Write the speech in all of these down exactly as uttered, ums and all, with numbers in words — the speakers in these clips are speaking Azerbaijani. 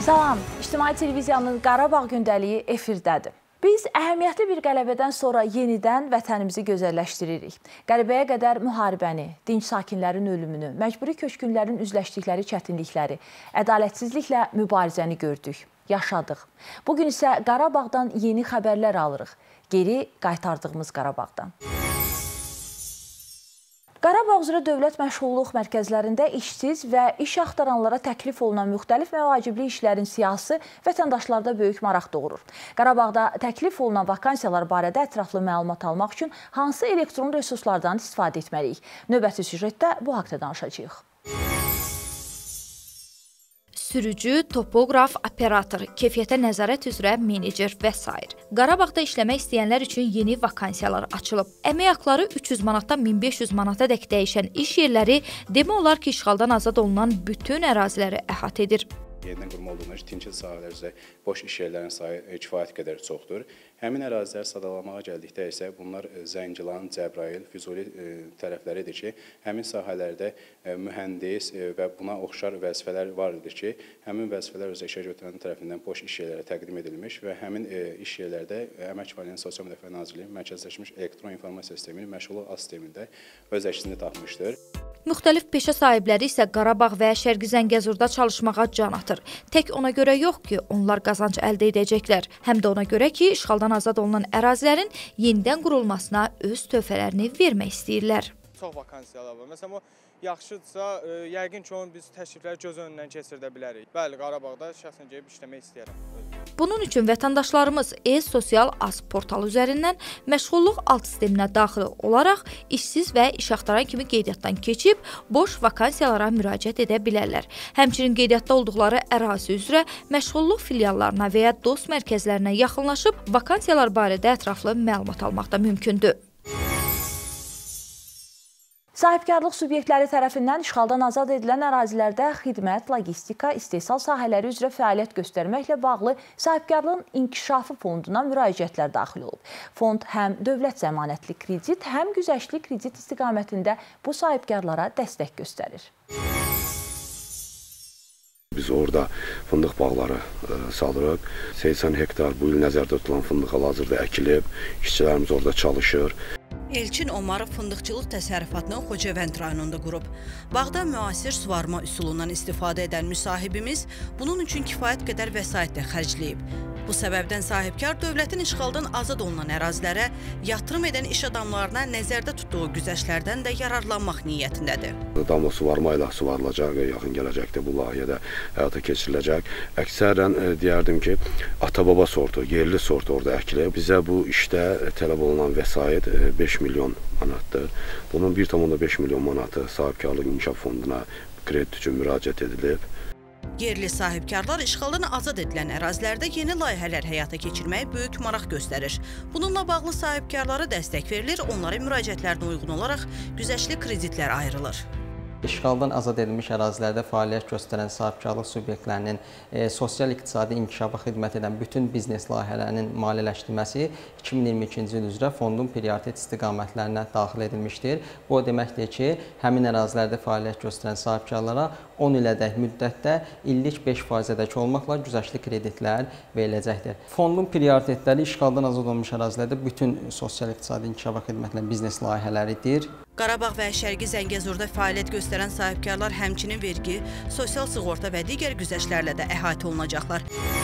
Salam, İctimai Televiziyanın Qarabağ gündəliyi efirdədir. Biz əhəmiyyətli bir qələbədən sonra yenidən vətənimizi gözəlləşdiririk. Qələbəyə qədər müharibəni, dinc sakinlərin ölümünü, məcburi köçkünlərin üzləşdikləri çətinlikləri, ədalətsizliklə mübarizəni gördük, yaşadıq. Bugün isə Qarabağdan yeni xəbərlər alırıq, geri qaytardığımız Qarabağdan. Qarabağ üzrə dövlət məşğulluq mərkəzlərində işsiz və iş axtaranlara təklif olunan müxtəlif məvacibli işlərin siyahısı vətəndaşlarda böyük maraq doğurur. Qarabağda təklif olunan vakansiyalar barədə ətraflı məlumat almaq üçün hansı elektron resurslardan istifadə etməliyik? Növbəti süjetdə bu haqda danışacağıq. Sürücü, topoqraf, operator, keyfiyyətə nəzarət üzrə menecer və s. Qarabağda işləmək istəyənlər üçün yeni vakansiyalar açılıb. Əmək haqları üç yüz manatdan min beş yüz manata dək dəyişən iş yerləri demək olar ki, işğaldan azad olunan bütün əraziləri əhatə edir. Yenidən qurma olduğumuz tinçil sahələr üzrə boş iş yerlərinin sayı kifayət qədər çoxdur. Həmin ərazilər sadalamağa gəldikdə isə bunlar Zəngilan, Cəbrayıl, Füzuli tərəfləridir ki, həmin sahələrdə mühəndis və buna oxşar vəzifələr var idi ki, həmin vəzifələr özə işə götürən tərəfindən boş iş yerlərə təqdim edilmiş və həmin iş yerlərdə Əmək Fəaliyyətinin Sosial Müdafiə Nazirliyi mərkəzləşmiş elektron informasiya sisteminin məşğulluq az sistemində öz əksini tapmışdır. Müxtəlif peşə sahibləri isə Qarabağ və Şərqi Zəngəzurda çalışmağa can atır. Tək ona görə yox ki, onlar qazanc əldə edəcəklər. Həm də ona görə ki, işğaldan azad olunan ərazilərin yenidən qurulmasına öz töhfələrini vermək istəyirlər. Çox vakansiyalar var. Məsələn, o yaxşıdırsa, yəqin ki, onu biz təklifləri göz önündən keçirdə bilərik. Bəli, Qarabağda şəxsən gəlib işləmək istəyirəm. Bunun üçün vətəndaşlarımız e-sosial az portalı üzərindən məşğulluq alt sisteminə daxil olaraq işsiz və iş axtaran kimi qeydiyyatdan keçib boş vakansiyalara müraciət edə bilərlər. Həmçinin qeydiyyatda olduqları ərazi üzrə məşğulluq filiallarına və ya dost mərkəzlərinə yaxınlaşıb vakansiyalar barədə ətraflı məlumat almaq da mümkündür. Sahibkarlıq subyektləri tərəfindən işğaldan azad edilən ərazilərdə xidmət, logistika, istehsal sahələri üzrə fəaliyyət göstərməklə bağlı Sahibkarlığın İnkişafı Fonduna müraciətlər daxil olub. Fond həm dövlət zəmanətli kredit, həm güzəştli kredit istiqamətində bu sahibkarlara dəstək göstərir. Biz orada fındıq bağları salırıq. səksən hektar bu il nəzərdə tutulan fındıq hal-hazırda əkilib, işçilərimiz orada çalışır. Elçin Omarov fındıqçılıq təsərrüfatını Xocavənd rayonunda qurub. Bağda müasir suvarma üsulundan istifadə edən müsahibimiz bunun üçün kifayət qədər vəsait də xərcləyib. Bu səbəbdən sahibkar dövlətin işğaldan azad olunan ərazilərə yatırım edən iş adamlarına nəzərdə tutduğu güzəştlərdən də yararlanmaq niyyətindədir. Damla suvarma ilə suvarılacaq, yaxın gələcəkdə bu layihədə həyata keçiriləcək. Əksərən deyərdim ki, ata-baba sortu, yerli sortu orada əkilib. Bizə bu işdə tələb olunan vəsait beş milyon manatdır. Bunun bir tam beş milyon manatı Sahibkarlıq İnkişaf Fonduna kredit üçün müraciət edilib. Yerli sahibkarlar işğaldan azad edilən ərazilərdə yeni layihələr həyata keçirməyə böyük maraq göstərir. Bununla bağlı sahibkarlara dəstək verilir, onların müraciətlərinə uyğun olaraq güzəştli kreditlər ayrılır. İşğaldan azad edilmiş ərazilərdə fəaliyyət göstərən sahibkarlıq subyektlərinin e, sosial-iqtisadi inkişafa xidmət edən bütün biznes layihələrinin maliyyələşdirilməsi iki min iyirmi ikinci il üzrə fondun prioritet istiqamətlərinə daxil edilmişdir. Bu o deməkdir ki, həmin ərazilərdə fəaliyyət göstərən sahibkarlara on ilədək müddətdə illik beş faizədək olmaqla güzəştli kreditlər veriləcəkdir. Fondun prioritetləri işğaldan azad olunmuş ərazilərdə bütün sosial-iqtisadi inkişafa xidmət edən biznes layihələridir. Qarabağ və Şərqi Zəngəzurda fəaliyyət göstərən sahibkarlar həmçinin vergi, sosial sığorta və digər güzəştlərlə də əhatə olunacaqlar.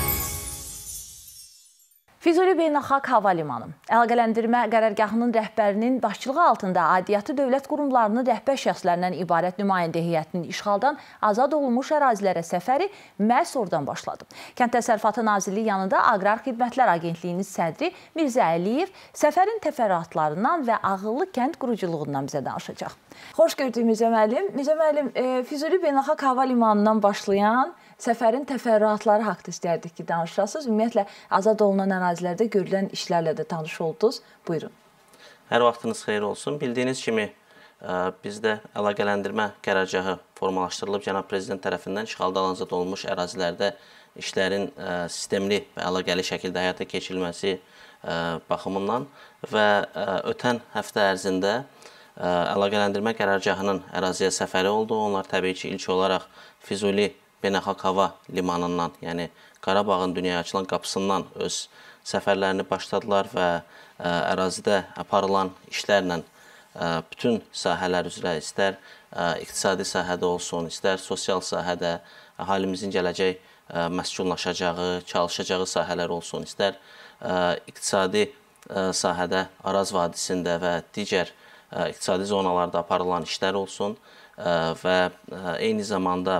Füzuli Beynəlxalq Hava Limanı əlaqələndirmə qərargahının rəhbərinin başçılığı altında aidiyyatı dövlət qurumlarının rəhbər şəxslərindən ibarət nümayəndə heyətinin işğaldan azad olunmuş ərazilərə səfəri məhz oradan başladı. Kənd Təsərrüfatı Nazirliyi yanında Aqrar Xidmətlər Agentliyinin sədri Mirzə Əliyev səfərin təfərrüatlarından və ağıllı kənd quruculuğundan bizə danışacaq. Xoş gördük Mirzə müəllim. Mirzə müəllim, Füzuli Beynəlxalq Hava Limanından başlayan səfərin təfərrüatları haqda istəyərdik ki, danışasınız. Ümumiyyətlə, azad olunan ərazilərdə görülən işlərlə də tanış oldunuz. Buyurun. Hər vaxtınız xeyir olsun. Bildiyiniz kimi, bizdə əlaqələndirmə qərargahı formalaşdırılıb Cənab Prezident tərəfindən işğaldan azad olunmuş ərazilərdə işlərin sistemli və əlaqəli şəkildə həyata keçirilməsi baxımından və ötən həftə ərzində əlaqələndirmə qərargahının əraziyə səfəri oldu. Onlar təbii ki, ilk olaraq Füzuli beynəlxalq hava limanından, yəni Qarabağın dünyaya açılan qapısından öz səfərlərini başladılar və ərazidə aparılan işlərlə bütün sahələr üzrə, istər iqtisadi sahədə olsun, istər sosial sahədə əhalimizin gələcək məskunlaşacağı, çalışacağı sahələr olsun, istər iqtisadi sahədə Araz vadisində və digər iqtisadi zonalarda aparılan işlər olsun və eyni zamanda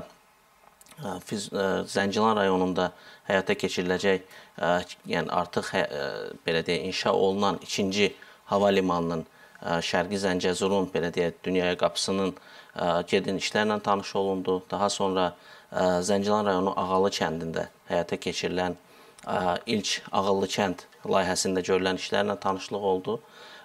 Zəngilan rayonunda həyata keçiriləcək, yəni artıq belə deyək, inşa olunan ikinci hava limanının Şərqi Zəngəzurun belə deyək, dünyaya qapısının gedin işlərlə tanış olundu. Daha sonra Zəngilan rayonu Ağalı kəndində həyata keçirilən ilk Ağıllı kənd layihəsində görülən işlərlə tanışlıq oldu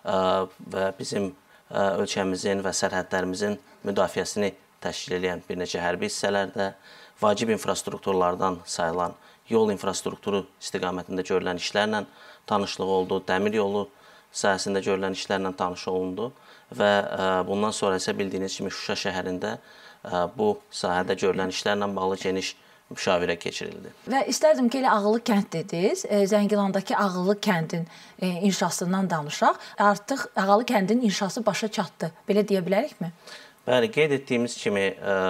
və bizim ölkəmizin və sərhədlərimizin müdafiəsini təşkil edən bir neçə hərbi hissələrdə vacib infrastrukturlardan sayılan yol infrastrukturu istiqamətində görülən işlərlə tanışlıq oldu. Dəmir yolu sahəsində görülən işlərlə tanış olundu və bundan sonra isə bildiyiniz kimi Şuşa şəhərində bu sahədə görülən işlərlə bağlı geniş müşavirə keçirildi. Və istərdim ki, elə Ağıllı kənd dediniz, Zəngilandakı Ağıllı kəndin inşasından danışaq. Artıq Ağalı kəndin inşası başa çatdı, belə deyə bilərikmi? Bəli, qeyd etdiyimiz kimi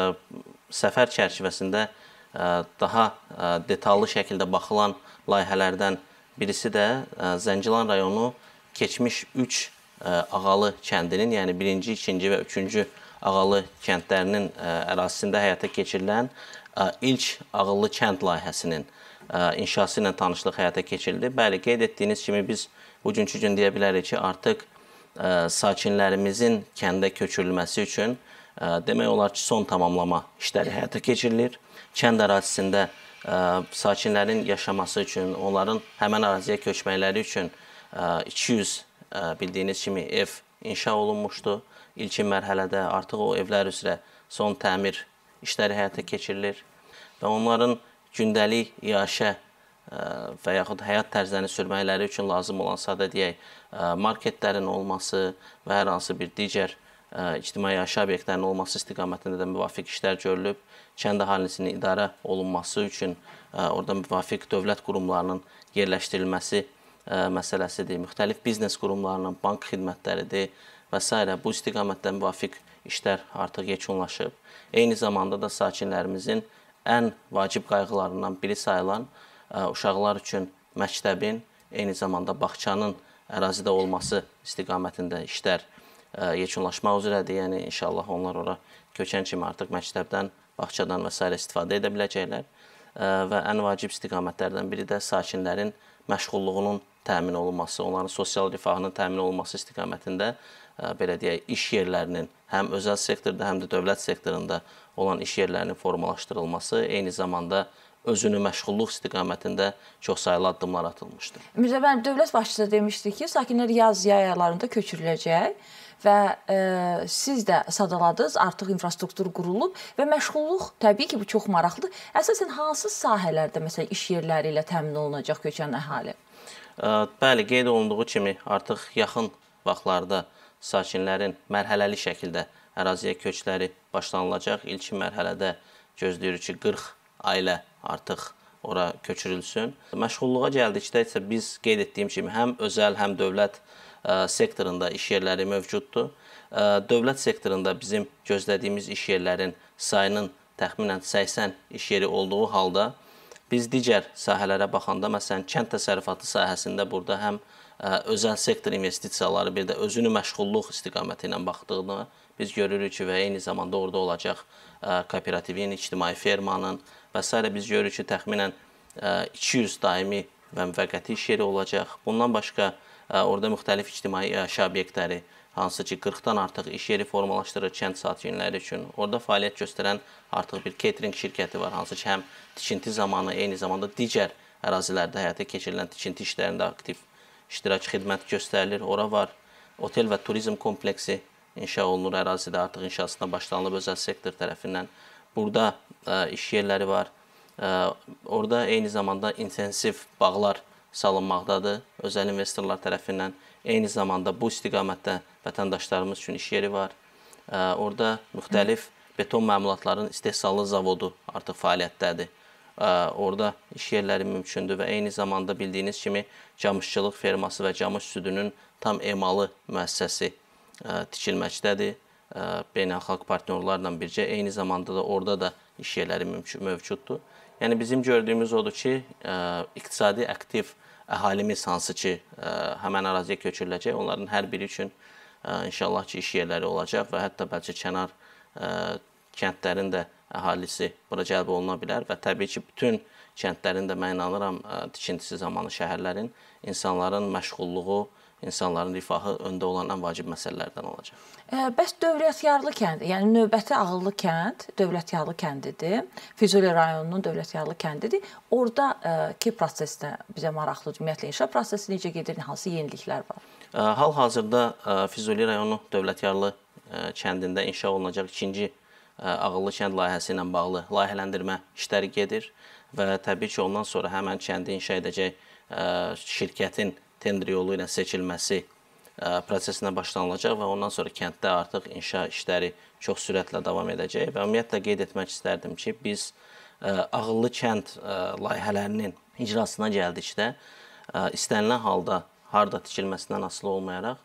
səfər çərçivəsində daha detallı şəkildə baxılan layihələrdən birisi də Zəngilan rayonu keçmiş üç Ağalı kəndinin, yəni birinci, ikinci və üçüncü Ağalı kəndlərinin ərazisində həyata keçirilən ilk Ağıllı kənd layihəsinin inşası ilə tanışlıq həyata keçirildi. Bəli, qeyd etdiyiniz kimi biz bugünkü gün deyə bilərik ki, artıq sakinlərimizin kəndə köçürülməsi üçün demək olar ki, son tamamlama işləri həyata keçirilir. Kənd ərazisində sakinlərin yaşaması üçün, onların həmən əraziyə köçməkləri üçün iki yüz bildiyiniz kimi ev inşa olunmuşdu. İlkin mərhələdə artıq o evlər üzrə son təmir işləri həyata keçirilir və onların gündəlik yaşa və yaxud həyat tərzlərini sürməkləri üçün lazım olan sadə deyək, marketlərin olması və hər hansı bir digər ictimai yaşa obyektlərinin olması istiqamətində də müvafiq işlər görülüb. Kənd əhalisinin idarə olunması üçün orada müvafiq dövlət qurumlarının yerləşdirilməsi məsələsidir, müxtəlif biznes qurumlarının bank xidmətləridir və s. Bu istiqamətdə müvafiq işlər artıq yekunlaşıb. Eyni zamanda da sakinlərimizin ən vacib qayğılarından biri sayılan uşaqlar üçün məktəbin, eyni zamanda bağçanın ərazidə olması istiqamətində işlər yekunlaşmaq üzrədir. Yəni, inşallah onlar ora köçən kimi artıq məktəbdən, bağçadan və s. istifadə edə biləcəklər. Və ən vacib istiqamətlərdən biri də sakinlərin məşğulluğunun təmin olunması, onların sosial rifahının təmin olunması istiqamətində belə deyək, iş yerlərinin həm özəl sektorda, həm də dövlət sektorunda olan iş yerlərinin formalaşdırılması, eyni zamanda özünü məşğulluq istiqamətində çoxsaylı addımlar atılmışdır. Mirzə bəy, dövlət başçısı demişdi ki, sakinlər yaz yay aylarında köçürüləcək və e, siz də sadaladınız, artıq infrastruktur qurulub və məşğulluq təbii ki, bu çox maraqlıdır. Əsasən hansı sahələrdə məsələn iş yerləri ilə təmin olunacaq köçən əhali? Bəli, qeyd olunduğu kimi artıq yaxın vaxtlarda sakinlərin mərhələli şəkildə əraziyə köçləri başlanılacaq. İlkin mərhələdə gözləyirik ki, qırx ailə artıq ora köçürülsün. Məşğulluğa gəldikdə isə biz qeyd etdiyim kimi həm özəl, həm dövlət sektorunda iş yerləri mövcuddur. Dövlət sektorunda bizim gözlədiyimiz iş yerlərin sayının təxminən səksən iş yeri olduğu halda biz digər sahələrə baxanda, məsələn, kənd təsərrüfatı sahəsində burada həm özəl sektor investisiyaları, bir də özünü məşğulluq istiqaməti ilə baxdığını biz görürük ki, və eyni zamanda orada olacaq kooperativin, ictimai fermanın və s. biz görürük ki, təxminən iki yüz daimi və müvəqqəti iş yeri olacaq. Bundan başqa orada müxtəlif ictimai yaşa obyektləri, hansı ki, qırxdan artıq iş yeri formalaşdırır kənd sakinləri üçün. Orada fəaliyyət göstərən artıq bir catering şirkəti var, hansı ki, həm tikinti zamanı, eyni zamanda digər ərazilərdə həyata keçirilən tikinti işlərində aktiv iştirak xidmət göstərilir. Ora var, otel və turizm kompleksi inşa olunur, ərazidə artıq inşasına başlanılıb özəl sektor tərəfindən. Burada iş yerləri var. Orada eyni zamanda intensiv bağlar salınmaqdadır özəl investorlar tərəfindən. Eyni zamanda bu istiqamətdə vətəndaşlarımız üçün iş yeri var. Orada müxtəlif beton məmulatların istehsalı zavodu artıq fəaliyyətdədir. Orada iş yerləri mümkündür və eyni zamanda bildiyiniz kimi camışçılıq ferması və camış südünün tam emalı müəssisəsi tikilməkdədir. Beynəlxalq partnyorlarla bircə, eyni zamanda da orada da iş yerləri mövcuddur. Yəni bizim gördüyümüz odur ki, iqtisadi aktiv əhalimiz hansı ki, həmən əraziyə köçürüləcək, onların hər biri üçün inşallah ki, iş yerləri olacaq və hətta bəlkə kənar kəndlərin də əhalisi bura cəlb oluna bilər və təbii ki, bütün kəndlərin də mən inanıram tikintisi zamanı şəhərlərin, insanların məşğulluğu, insanların rifahı öndə olan ən vacib məsələlərdən olacaq. Bəs Dövlətyarlı kəndi, yəni növbəti Ağıllı kənd Dövlətyarlı kəndidir, Füzuli rayonunun Dövlətyarlı kəndidir. Oradakı prosesdə bizə maraqlıdır. Ümumiyyətlə, inşa prosesi necə gedir, hansı yeniliklər var? Hal-hazırda Füzuli rayonu Dövlətyarlı kəndində inşa olunacaq ikinci Ağıllı kənd layihəsi ilə bağlı layihələndirmə işləri gedir və təbii ki, ondan sonra həmən kəndi inşa edəcək şirkətin tender yolu ilə seçilməsi prosesinə başlanılacaq və ondan sonra kənddə artıq inşa işləri çox sürətlə davam edəcək və ümumiyyətlə qeyd etmək istərdim ki, biz Ağıllı kənd layihələrinin icrasına gəldikdə istənilən halda harda tikilməsindən asılı olmayaraq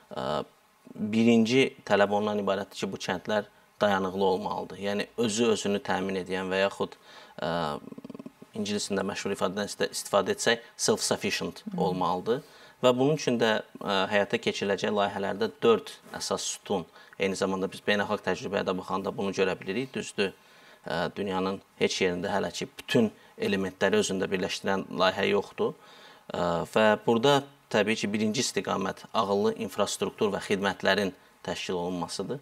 birinci tələb ondan ibarətdir ki, bu kəndlər dayanıqlı olmalıdır. Yəni, özü özünü təmin edən və yaxud İngilisində məşhur ifadədən istifadə etsək, self-sufficient olmalıdır. Və bunun üçün də həyata keçiriləcək layihələrdə dörd əsas sütun, eyni zamanda biz beynəlxalq təcrübəyə də baxanda bunu görə bilirik. Düzdür, dünyanın heç yerində hələ ki, bütün elementləri özündə birləşdirən layihə yoxdur. Və burada təbii ki, birinci istiqamət ağıllı infrastruktur və xidmətlərin təşkil olunmasıdır.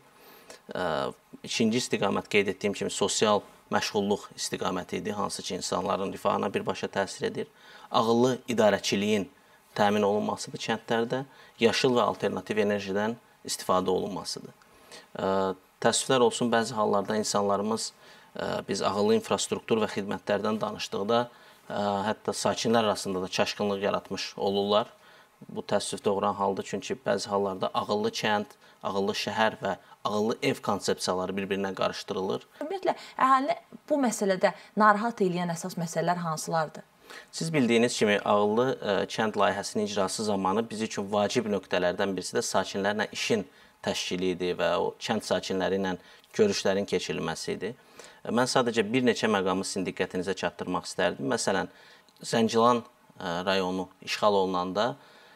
İkinci istiqamət qeyd etdiyim kimi sosial məşğulluq istiqaməti idi, hansı ki, insanların rifahına birbaşa təsir edir. Ağıllı idarəçiliyin təmin olunmasıdır kəndlərdə, yaşıl və alternativ enerjidən istifadə olunmasıdır. Təəssüflər olsun, bəzi hallarda insanlarımız biz ağıllı infrastruktur və xidmətlərdən danışdıqda hətta sakinlər arasında da çaşqınlıq yaratmış olurlar. Bu təəssüf doğuran haldır, çünki bəzi hallarda ağıllı kənd, ağıllı şəhər və ağıllı ev konsepsiyaları bir-birinə qarışdırılır. Ümumiyyətlə, əhali bu məsələdə narahat edən əsas məsələlər hansılardır? Siz bildiyiniz kimi, ağıllı kənd layihəsinin icrası zamanı biz üçün vacib nöqtələrdən birisi də sakinlərlə işin təşkili idi və o kənd sakinləri ilə görüşlərin keçirilməsi idi. Mən sadəcə bir neçə məqamı sizin diqqətinizə çatdırmaq istərdim. Məsələn, Zəngilan rayonu işğal olunanda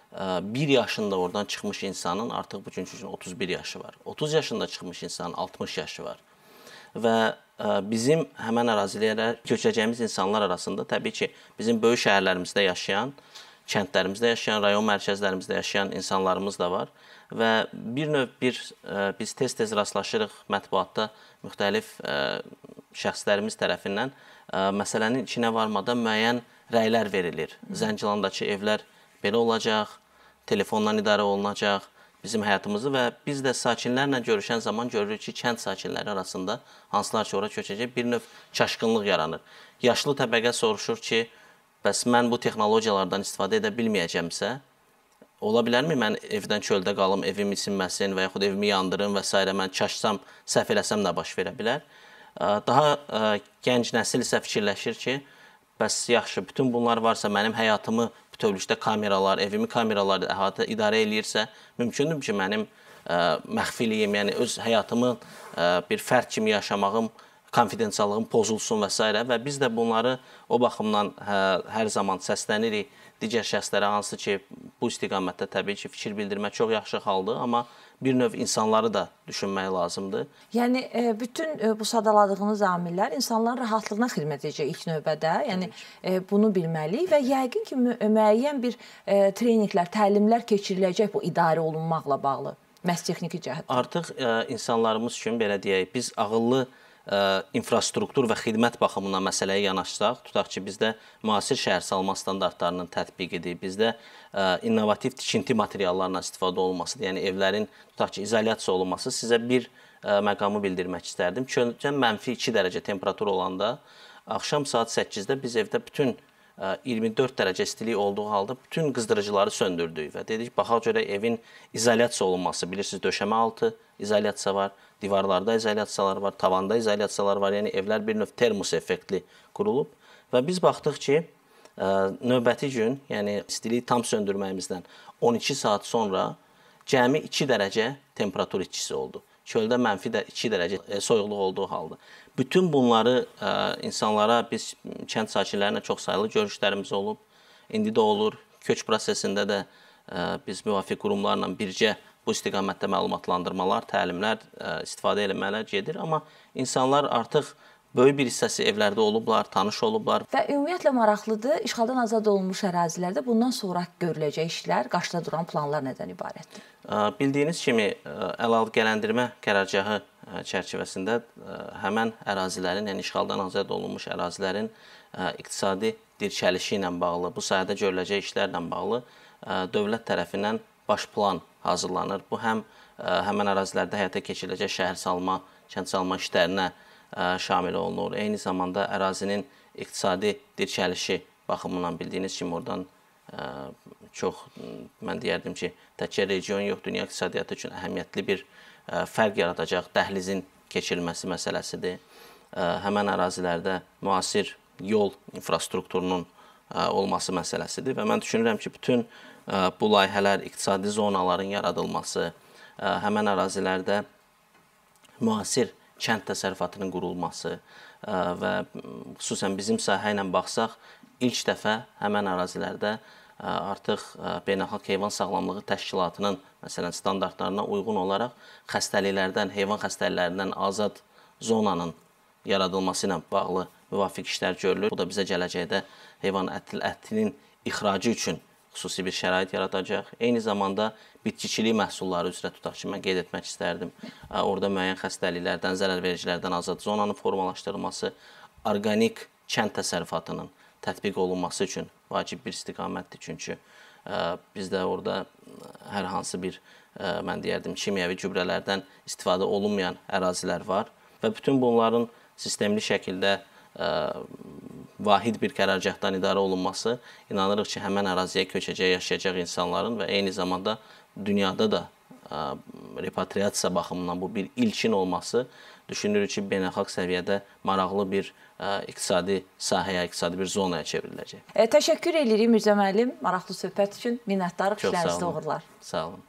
bir yaşında oradan çıxmış insanın artıq bugünkü üçün otuz bir yaşı var. otuz yaşında çıxmış insanın altmış yaşı var. Və bizim həmən ərazilərə köçəcəyimiz insanlar arasında təbii ki, bizim böyük şəhərlərimizdə yaşayan, kəndlərimizdə yaşayan, rayon mərkəzlərimizdə yaşayan insanlarımız da var. Və bir növ bir, biz tez-tez rastlaşırıq mətbuatda müxtəlif şəxslərimiz tərəfindən məsələnin içinə varmadan müəyyən rəylər verilir. Zəngilandakı evlər belə olacaq, telefondan idarə olunacaq bizim həyatımızı və biz də sakinlərlə görüşən zaman görürük ki, kənd sakinləri arasında hansılar ki, ora köçəcək bir növ çaşqınlıq yaranır. Yaşlı təbəqə soruşur ki, bəs mən bu texnologiyalardan istifadə edə bilməyəcəmsə, ola bilərmi mən evdən çöldə qalım, evim isinməsin və yaxud evimi yandırım və s. mən çaşsam, səhv eləsəm nə baş verə bilər? Daha gənc nəsil isə fikirləşir ki, bəs yaxşı, bütün bunlar varsa mənim həyatımı bütövlükdə kameralar, evimi kameralar əhatə idarə eləyirsə, mümkündür ki, mənim məxfiliyim, yəni öz həyatımı bir fərd kimi yaşamağım, konfidensiallığım pozulsun və s. və biz də bunları o baxımdan hər zaman səslənirik digər şəxslərə, hansı ki, bu istiqamətdə təbii ki, fikir bildirmək çox yaxşı haldır, amma bir növ insanları da düşünmək lazımdır. Yəni, bütün bu sadaladığınız amillər insanların rahatlığına xidmət edəcək ilk növbədə. Yəni, bunu bilməliyik və yəqin ki, müəyyən bir treninqlər, təlimlər keçiriləcək bu idarə olunmaqla bağlı, məhz texniki cəhətdə. Artıq insanlarımız üçün, belə deyək, biz ağıllı infrastruktur və xidmət baxımından məsələyə yanaşsaq, tutaq ki, bizdə müasir şəhərsalma standartlarının tətbiqidir, bizdə innovativ tikinti materiallarla istifadə olunmasıdır, yəni evlərin, tutaq ki, izolyasiya olunması. Sizə bir məqamı bildirmək istərdim. Kölgən mənfi iki dərəcə temperatur olanda, axşam saat səkkizdə biz evdə bütün iyirmi dörd dərəcə istilik olduğu halda bütün qızdırıcıları söndürdük və dedik, baxaq görək evin izolyasiya olunması, bilirsiniz, döşəmə altı izolyasiya var, divarlarda izolyasiyalar var, tavanda izolyasiyalar var, yəni evlər bir növ termos effektli qurulub və biz baxdıq ki, növbəti gün, yəni istiliyi tam söndürməyimizdən on iki saat sonra cəmi iki dərəcə temperatur itkisi oldu. Çöldə mənfi də iki dərəcə soyuqluq olduğu halda. Bütün bunları insanlara, biz kənd sakinlərinə çox sayılı görüşlərimiz olub. İndi də olur. Köç prosesində də biz müvafiq qurumlarla birgə bu istiqamətdə məlumatlandırmalar, təlimlər, istifadə eləmələr gedir. Amma insanlar artıq böyük bir hissəsi evlərdə olublar, tanış olublar. Və ümumiyyətlə maraqlıdır, işğaldan azad olunmuş ərazilərdə bundan sonra görüləcək işlər, qarşıda duran planlar nədən ibarətdir? Bildiyiniz kimi, əlaqələndirmə qərargahı çərçivəsində həmən ərazilərin, yəni işğaldan azad olunmuş ərazilərin iqtisadi dirçəlişi ilə bağlı, bu sahədə görüləcək işlərlə bağlı dövlət tərəfindən baş plan hazırlanır. Bu həm həmən ərazilərdə həyata keçiriləcək şəhər salma, kənd salma işlərinə şamil olunur. Eyni zamanda ərazinin iqtisadi dirçəlişi baxımından bildiyiniz kimi oradan çox, mən deyərdim ki, təkcə region yox, dünya iqtisadiyyatı üçün əhəmiyyətli bir fərq yaradacaq dəhlizin keçirilməsi məsələsidir. Həmən ərazilərdə müasir yol infrastrukturunun olması məsələsidir və mən düşünürəm ki, bütün bu layihələr, iqtisadi zonaların yaradılması, həmən ərazilərdə müasir kənd təsərrüfatının qurulması və xüsusən bizim sahə ilə baxsaq, ilk dəfə həmən ərazilərdə artıq Beynəlxalq Heyvan Sağlamlığı Təşkilatının məsələn standartlarına uyğun olaraq xəstəliklərdən, heyvan xəstəliklərindən azad zonanın yaradılması ilə bağlı müvafiq işlər görülür. Bu da bizə gələcəkdə heyvan ətinin ixracı üçün xüsusi bir şərait yaradacaq. Eyni zamanda bitkiçilik məhsulları üzrə tutaq ki, mən qeyd etmək istərdim. Orada müəyyən xəstəliklərdən, zərərvericilərdən azad zonanın formalaşdırılması, orqanik kənd təsərrüfatının tətbiq olunması üçün vacib bir istiqamətdir. Çünki bizdə orada hər hansı bir, mən deyərdim, kimyəvi gübrələrdən istifadə olunmayan ərazilər var və bütün bunların sistemli şəkildə vahid bir qərargahdan idarə olunması, inanırıq ki, həmən əraziyə köçəcək, yaşayacaq insanların və eyni zamanda dünyada da repatriasiya baxımından bu bir ilkin olması düşünürük ki, beynəlxalq səviyyədə maraqlı bir iqtisadi sahəyə, iqtisadi bir zonaya çevriləcək. E, təşəkkür edirik Mirzə müəllim, maraqlı söhbət üçün. Minnətdarıq, işlərinizdə uğurlar. Sağ olun.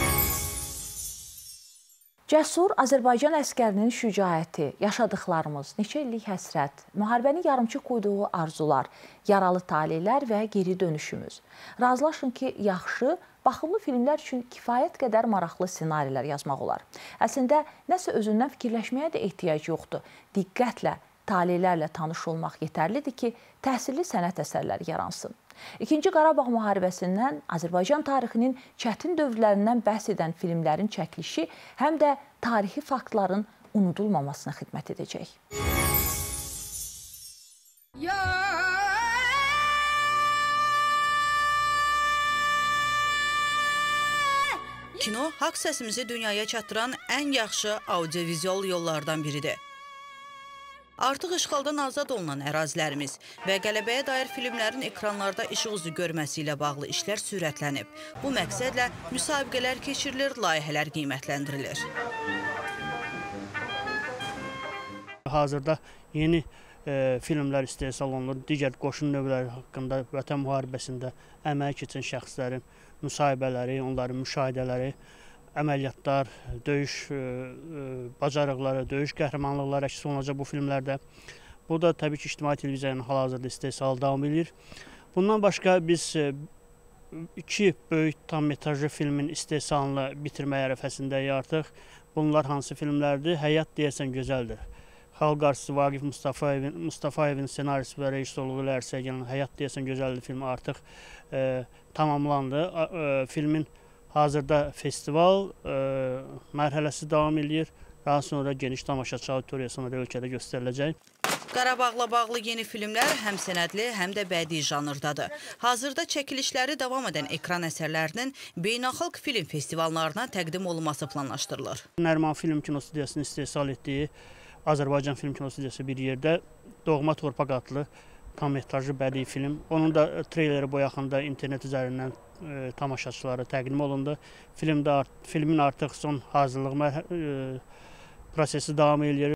Cəsur Azərbaycan əskərinin şücaəti, yaşadıqlarımız, neçə illik həsrət, müharibənin yarımçıq qoyduğu arzular, yaralı taleylər və geri dönüşümüz. Razılaşın ki, yaxşı, baxımlı filmlər üçün kifayət qədər maraqlı ssenarilər yazmaq olar. Əslində, nəsə özündən fikirləşməyə də ehtiyac yoxdur. Diqqətlə, taleylərlə tanış olmaq yetərlidir ki, təhsilli sənət əsərləri yaransın. İkinci Qarabağ müharibəsindən, Azərbaycan tarixinin çətin dövrlərindən bəhs edən filmlərin çəkilişi həm də tarixi faktların unudulmamasına xidmət edəcək. Kino haqq səsimizi dünyaya çatdıran ən yaxşı audiovizual yollardan biridir. Artıq işğaldan azad olunan ərazilərimiz və qələbəyə dair filmlərin ekranlarda işıq üzü görməsi ilə bağlı işlər sürətlənib. Bu məqsədlə müsabiqələr keçirilir, layihələr qiymətləndirilir. Hazırda yeni e, filmlər istehsal olunur. Digər qoşun növləri haqqında Vətən müharibəsində əməl keçən şəxslərin müsahibələri, onların müşahidələri, əməliyyatlar, döyüş e, e, bacarıqları, döyüş qəhrəmanlıqları əks olunacaq bu filmlərdə. Bu da təbii ki, ictimai televiziyanın hal-hazırda istehsalı davam edir. Bundan başqa biz e, iki böyük tam metrajlı filmin istehsalını bitirmək ərəfəsindəyik artıq. Bunlar hansı filmlərdir? Həyat deyəsən gözəldir. Xalq artisti Vaqif Mustafayevin, Mustafayevin ssenarisi və rejissorluğu ilə ərsəgələn Həyat deyəsən gözəldir filmi artıq e, tamamlandı. E, filmin hazırda festival e, mərhələsi davam edir. Daha sonra geniş tamaşaçı auditoriyasına da ölkədə göstəriləcək. Qarabağla bağlı yeni filmlər həm sənədli, həm də bədii janrdadır. Hazırda çəkilişləri davam edən ekran əsərlərinin beynəlxalq film festivallarına təqdim olunması planlaşdırılır. Nəriman Film Kino Studiyasının istehsal etdiyi Azərbaycan Film Kino Studiyası bir yerdə Doğma Torpaq adlı kommetrajlı bədii film. Onun da treyleri bu yaxında internet üzərindən e, tamaşaçılara təqdim olundu. Filmdə art filmin artıq son hazırlıq e, prosesi davam edir.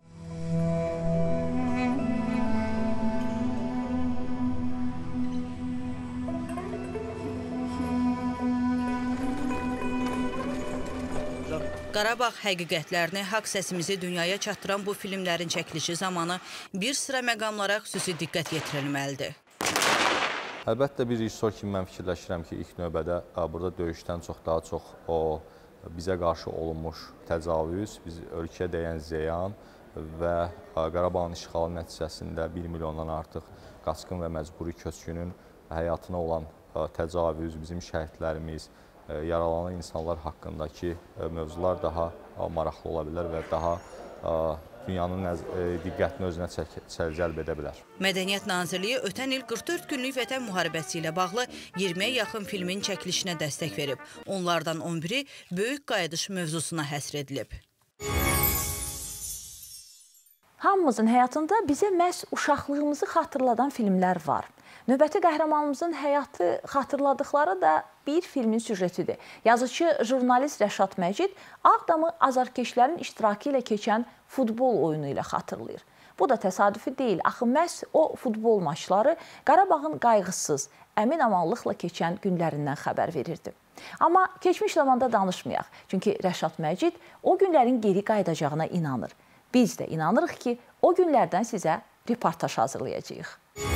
Qarabağ həqiqətlərini, haqq səsimizi dünyaya çatdıran bu filmlərin çəkilişi zamanı bir sıra məqamlara xüsusi diqqət yetirilməlidir. Əlbəttə bir rejissor kimi mən fikirləşirəm ki, ilk növbədə burada döyüşdən çox daha çox o bizə qarşı olunmuş təcavüz, biz ölkəyə dəyən ziyan və Qarabağın işğalı nəticəsində bir milyondan artıq qaçqın və məcburi köçkünün həyatına olan təcavüz, bizim şəhidlərimiz, yaralanan insanlar haqqındakı mövzular daha maraqlı ola bilər və daha dünyanın diqqətini özünə cəlb edə bilər. Mədəniyyət Nazirliyi ötən il qırx dörd günlük Vətən müharibəsi ilə bağlı iyirmiyə yaxın filmin çəkilişinə dəstək verib. Onlardan on biri Böyük Qayıdış mövzusuna həsr edilib. Hamımızın həyatında bizə məhz uşaqlığımızı xatırladan filmlər var. Növbəti qəhrəmanımızın həyatı xatırladıqları da bir filmin süjetidir. Yazıcı, jurnalist Rəşad Məcid Ağdamı azarkeşlərin iştirakı ilə keçən futbol oyunu ilə xatırlayır. Bu da təsadüfi deyil. Axı məhz o futbol maçları Qarabağın qayğısız, əmin-amanlıqla keçən günlərindən xəbər verirdi. Amma keçmiş zamanda danışmayaq. Çünki Rəşad Məcid o günlərin geri qayıdacağına inanır. Biz də inanırıq ki, o günlərdən sizə reportaj hazırlayacağıq.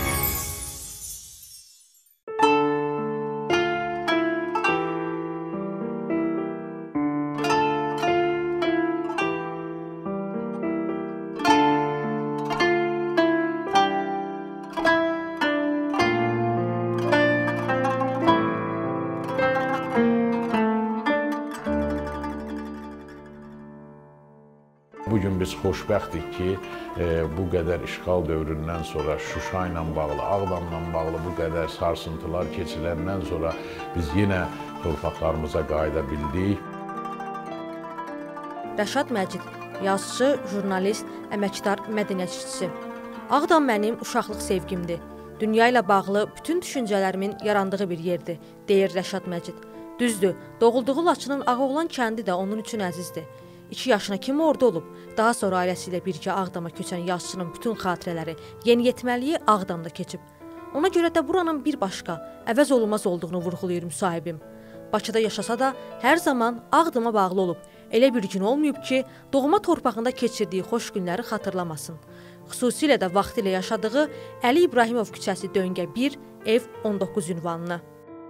Bugün biz xoşbəxtik ki, bu qədər işğal dövründən sonra Şuşa ilə bağlı, Ağdamla bağlı bu qədər sarsıntılar keçiləndən sonra biz yenə torpaqlarımıza qayıda bildik. Rəşad Məcid, yazıcı, jurnalist, əməkdar, mədəniyyət işçisi. Ağdam mənim uşaqlıq sevgimdir. Dünya ilə bağlı bütün düşüncələrimin yarandığı bir yerdir, deyir Rəşad Məcid. Düzdür, doğulduğu Laçının Ağoğlan kəndi də onun üçün əzizdir. İki yaşına kimi orada olub, daha sonra ailəsi ilə birgə Ağdama köçən yazıçının bütün xatirələri, yeniyetməliyi Ağdamda keçib. Ona görə də buranın bir başqa, əvəz olunmaz olduğunu vurğulayır müsahibim. Bakıda yaşasa da hər zaman Ağdama bağlı olub, elə bir gün olmayıb ki, doğma torpağında keçirdiyi xoş günləri xatırlamasın. Xüsusilə də vaxtilə yaşadığı Əli İbrahimov küçəsi Döngə bir, ev on doqquz ünvanına.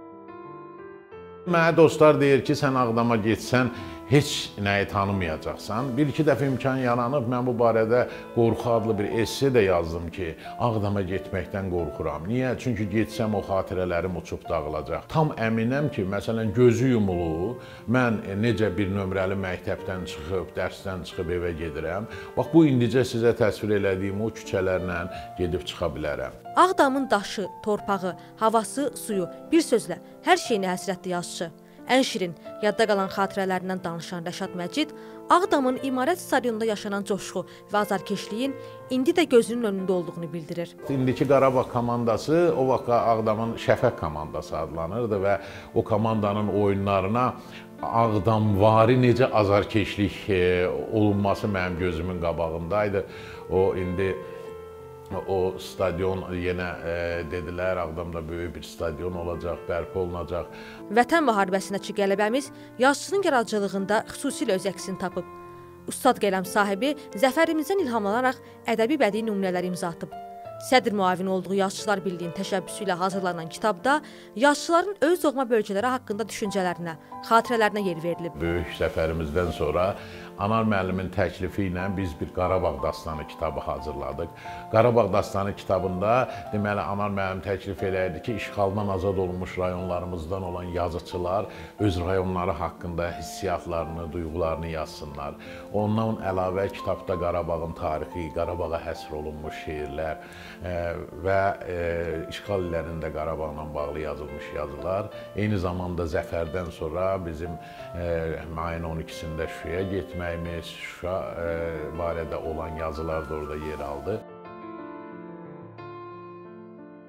Mənə dostlar deyir ki, sən Ağdama getsən, heç nəyi tanımayacaqsan. Bir-iki dəfə imkan yaranıb, mən bu barədə Qorxu adlı bir esse də yazdım ki, Ağdama getməkdən qorxuram. Niyə? Çünki getsəm o xatirələrim uçub dağılacaq. Tam əminəm ki, məsələn, gözü yumulu, mən necə bir nömrəli məktəbdən çıxıb, dərsdən çıxıb evə gedirəm. Bax, bu indicə sizə təsvir elədiyim o küçələrlə gedib çıxa bilərəm. Ağdamın daşı, torpağı, havası, suyu, bir sözlə, hər şeyini həsrətli yazıcı. Ən şirin, yadda qalan xatirələrindən danışan Rəşad Məcid, Ağdamın İmarət stadionunda yaşanan coşqu və azarkeşliyin indi də gözünün önündə olduğunu bildirir. İndiki Qarabağ komandası o vaxt Ağdamın Şəfəq komandası adlanırdı və o komandanın oyunlarına Ağdamvari necə azarkeşlik olunması mənim gözümün qabağındaydı. O indi o stadion yenə e, dedilər, Ağdamda böyük bir stadion olacaq, bərpa olunacaq. Vətən müharibəsindəki qələbəmiz yazıçının yaradıcılığında xüsusilə öz əksini tapıb. Ustad qələm sahibi zəfərimizdən ilhamlanaraq ədəbi bədii nümunələr imza atıb. Sədr müavini olduğu Yazıçılar Birliyinin təşəbbüsü ilə hazırlanan kitabda yazıçıların öz doğma bölgələri haqqında düşüncələrinə, xatirələrinə yer verilib. Böyük zəfərimizdən sonra Anar müəllimin təklifi ilə biz bir Qarabağ dastanı kitabı hazırladıq. Qarabağ dastanı kitabında deməli Anar müəllim təklif eləyirdi ki, işğaldan azad olunmuş rayonlarımızdan olan yazıçılar öz rayonları haqqında hissiyatlarını, duyğularını yazsınlar. Ondan əlavə kitabda Qarabağın tarixi, Qarabağa həsr olunmuş şeirlər e, və e, işğal illərində Qarabağla bağlı yazılmış yazılar. Eyni zamanda zəfərdən sonra bizim e, mayın on ikisində Şuşaya getmək, Şuşa e, barədə olan yazılar da orada yer aldı.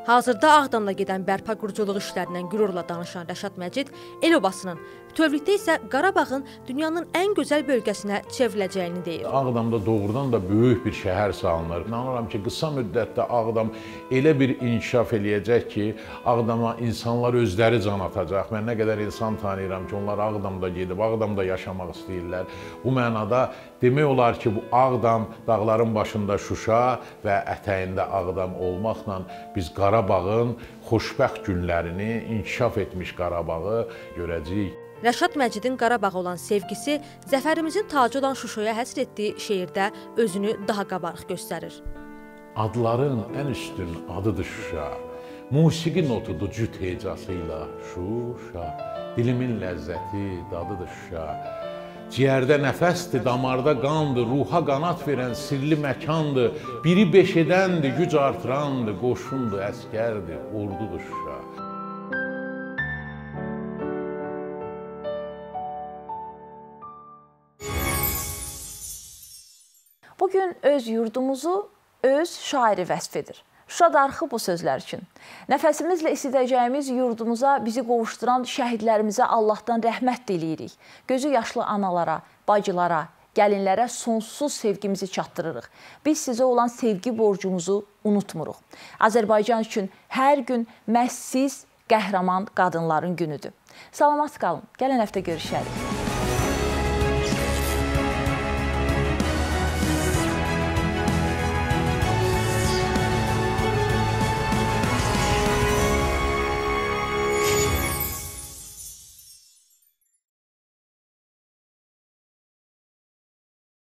Hazırda Ağdamda gedən bərpa quruculuq işlərindən qürurla danışan Rəşad Məcid, el obasının, bütövlükdə isə Qarabağın dünyanın ən gözəl bölgəsinə çevriləcəyini deyir. Ağdamda doğrudan da böyük bir şəhər salınır. İnanıram ki, qısa müddətdə Ağdam elə bir inkişaf eləyəcək ki, Ağdama insanlar özləri can atacaq. Mən nə qədər insan tanıyıram ki, onlar Ağdamda gedib, Ağdamda yaşamaq istəyirlər. Bu mənada demək olar ki, bu Ağdam, dağların başında Şuşa və ətəyində Ağdam olmaqla biz Qarabağın xoşbəxt günlərini, inkişaf etmiş Qarabağı görəcəyik. Rəşad Məcidin Qarabağa olan sevgisi zəfərimizin tacı olan Şuşaya həsr etdiyi şeirdə özünü daha qabarıq göstərir. Adların ən üstün adıdır Şuşa, musiqi notudur cüt hecasıyla Şuşa, dilimin ləzzəti dadıdır Şuşa. Ciyərdə nəfəsdir, damarda qandır, ruha qanat verən sirli məkandır, biri beş edəndir, güc artırandır, qoşundur, əskərdir, ordudur Şuşa. Bugün öz yurdumuzu öz şairi vəsf edir. Şuşa darıxı bu sözlər üçün. Nəfəsimizlə isidəcəyimiz yurdumuza bizi qovuşduran şəhidlərimizə Allahdan rəhmət diləyirik. Gözü yaşlı analara, bacılara, gəlinlərə sonsuz sevgimizi çatdırırıq. Biz sizə olan sevgi borcumuzu unutmuruq. Azərbaycan üçün hər gün məhz siz qəhrəman qadınların günüdür. Salamat qalın. Gələn həftə görüşərik.